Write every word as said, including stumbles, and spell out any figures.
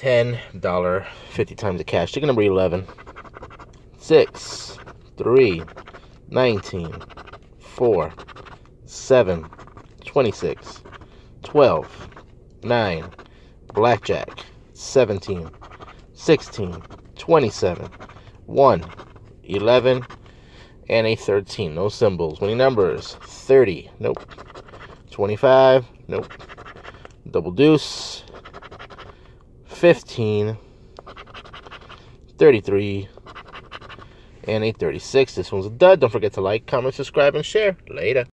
ten dollars, fifty times the cash. Ticket number eleven. six, three, nineteen, four, seven, twenty-six, twelve, nine, blackjack, seventeen, sixteen, twenty-seven, one, eleven, and a thirteen. No symbols. Winning numbers, thirty. Nope. twenty-five. Nope. Double deuce. fifteen. thirty-three. And a thirty-six. This one's a dud. Don't forget to like, comment, subscribe, and share. Later.